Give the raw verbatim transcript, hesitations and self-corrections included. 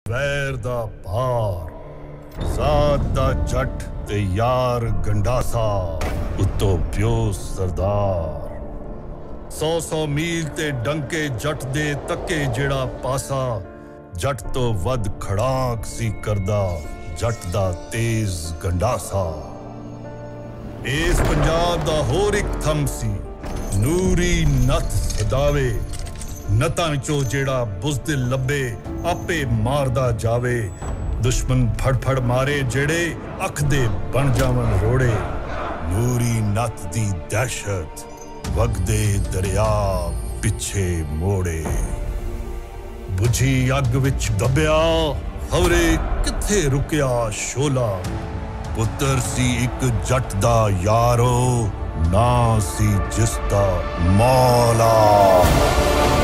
वैर दा भार जात दा जट ते यार गंडासा उत्तो प्यो सरदार सौ सौ मील ते डंके जट दे तके जेड़ा पासा जट तो वध खड़ाक सी करदा जट दा तेज गंडासा इस पंजाब दा होर एक थम सी नूरी नथ सदावे नतां चो जेड़ा बुज़दिल लब्बे आपे मारदा जावे दुश्मन फड़ फड़ मारे जेड़े अख दे बन जावन रोड़े नूरी नथ दी दहशत वगदे दरिया पिछे मोड़े बुझी अग विच दबिया खबरे किथे रुकिया शोला पुत्र सी एक जट दा यारो ना सी जिसदा मौला।